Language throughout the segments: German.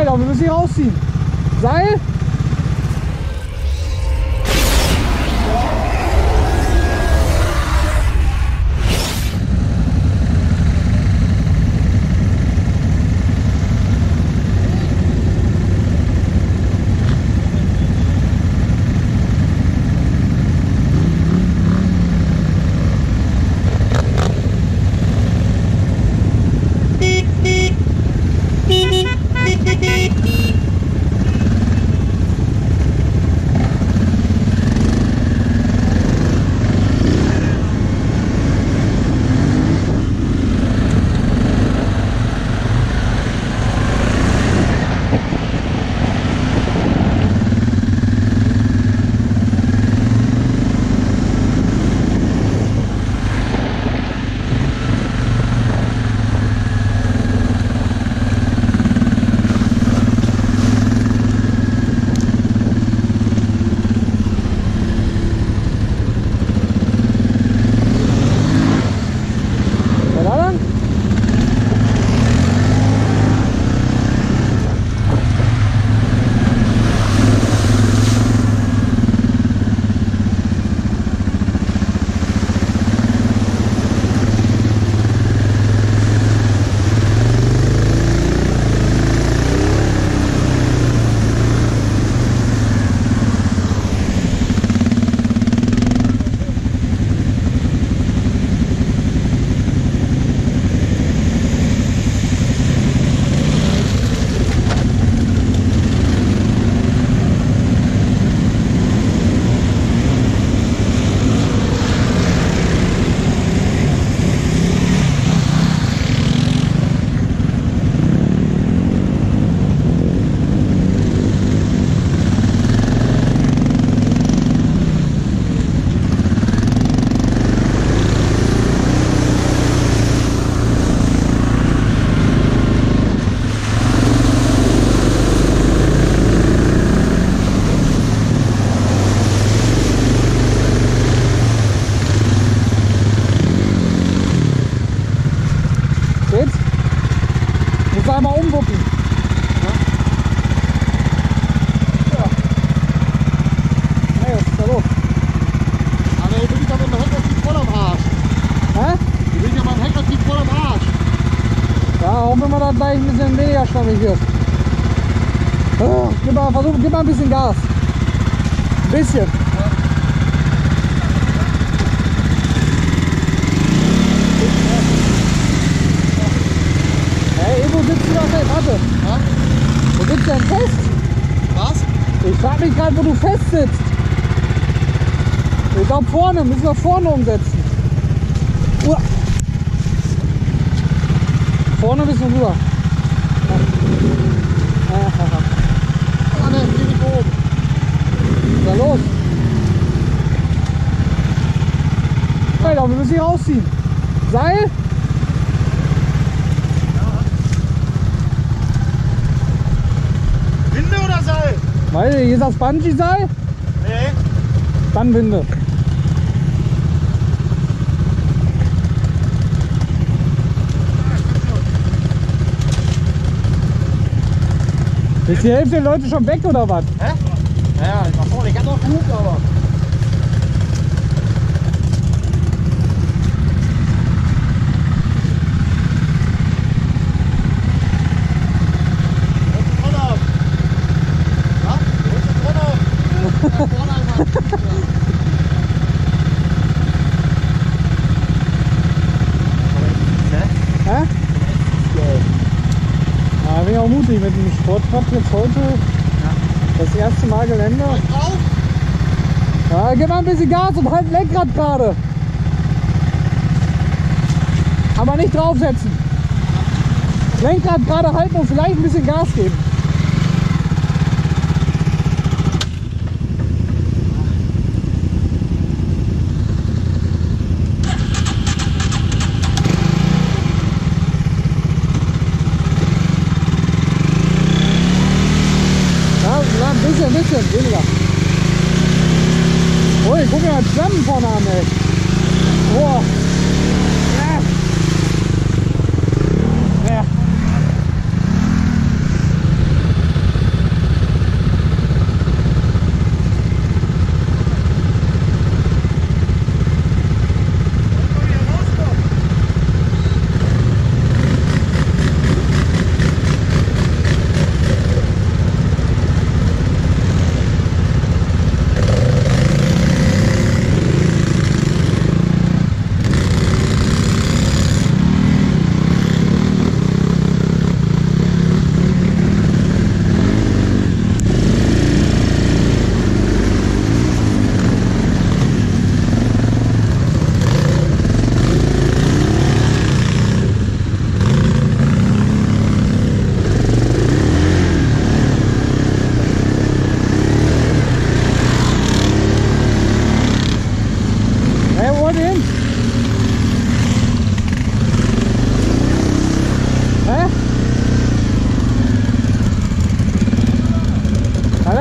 wir müssen sie rausziehen. Seil. Einmal umwuppen. Ja. Hey, was ist da los? Aber hier bin ich aber mit dem Heckertief voll am Arsch. Hä? Hier bin ich aber mit dem Heckertief voll am Arsch. Ja, hoffen wir mal, dass gleich ein bisschen weniger schwammig wird. Gib mal ein bisschen Gas. Ein bisschen. Hey, wo sitzt du da fest? Warte. Ja? Wo sitzt du denn fest? Was? Ich frage mich gerade, wo du fest sitzt. Ich glaube vorne, müssen wir vorne umsetzen. Uah. Vorne ein bisschen rüber. Ah ne, hier nicht oben. Was ist da los? Hey, wir müssen sie rausziehen. Seil. Winde oder Seil? Weil hier ist das Bungee-Seil. Nee. Dann Winde. Ist die Hälfte der Leute schon weg oder was? Hä? Ja, ich mach vorne, ich hab noch Flug, aber. Ja, bin ich auch mutig mit dem Sportrad jetzt heute. Das erste Mal Gelände. Ja, gib mal ein bisschen Gas und halt Lenkrad gerade. Aber nicht draufsetzen. Lenkrad gerade halten und vielleicht ein bisschen Gas geben. Ein bisschen weniger. Oh, guck mir das Schwemmen vorne an, ey. Boah. Ja.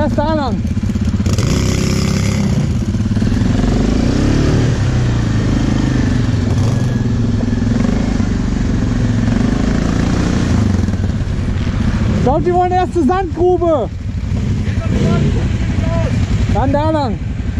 Erst da lang. Ich glaube, die wollen erst zur Sandgrube. Dann da lang.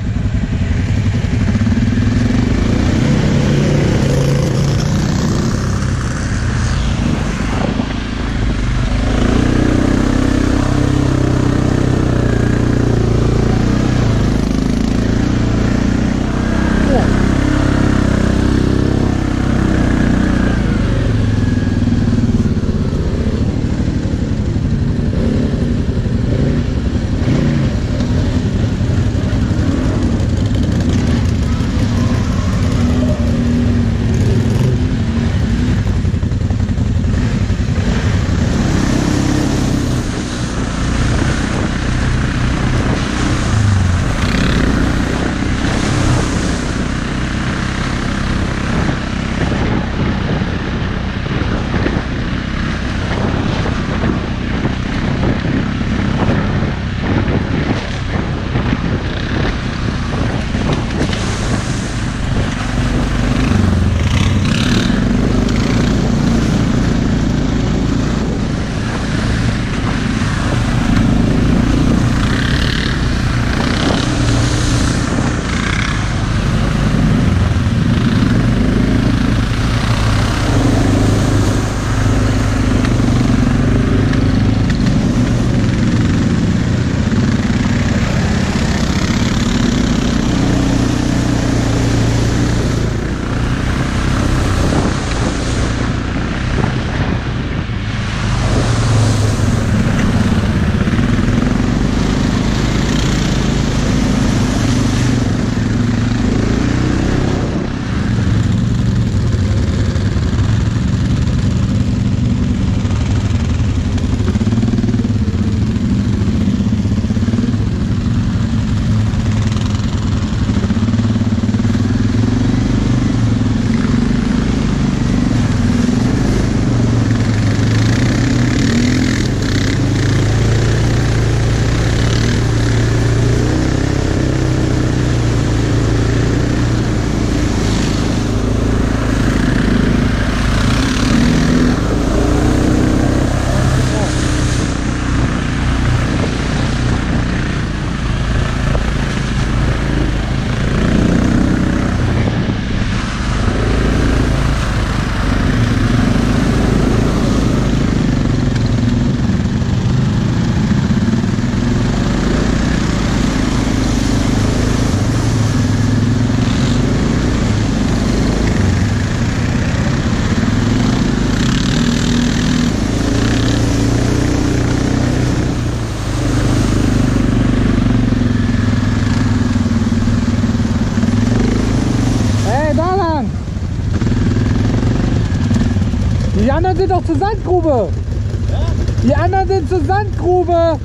Die anderen sind doch zur Sandgrube. Ja? Die anderen sind zur Sandgrube.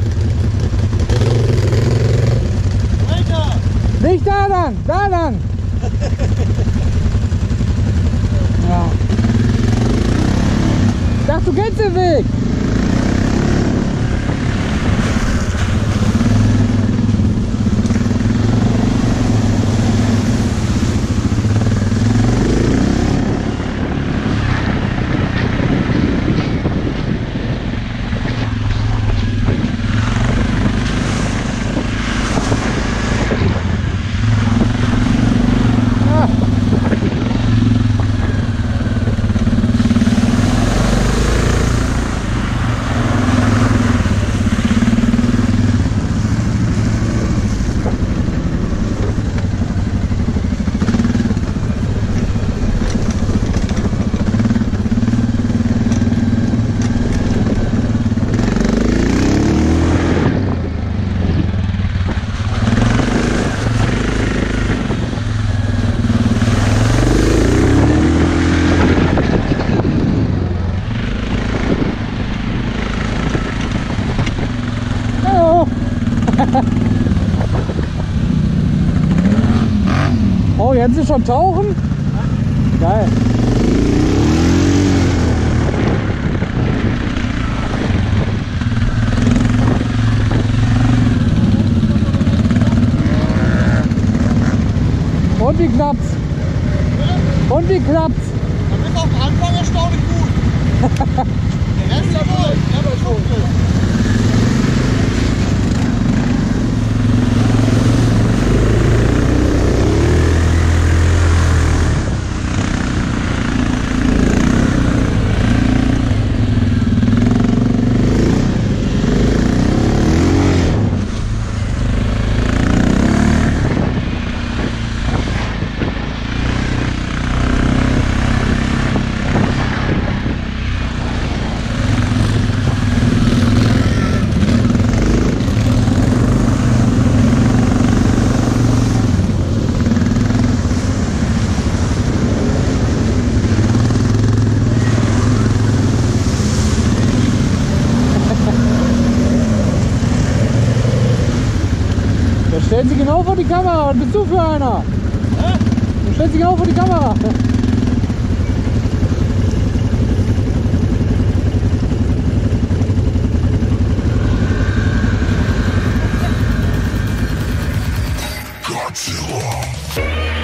Weiter! Nicht da lang, da lang. Ja. Ich dachte, du kennst den Weg. Oh, jetzt ist schon tauchen? Geil. Und wie klappt's? Und wie klappt's? Man wird am Anfang erstaunlich gut. Der Rest ist ja wohl. Ja, das ist gut. Stellen Sie genau vor die Kamera. Was bist du für einer? Du stellst dich genau vor die Kamera. Godzilla.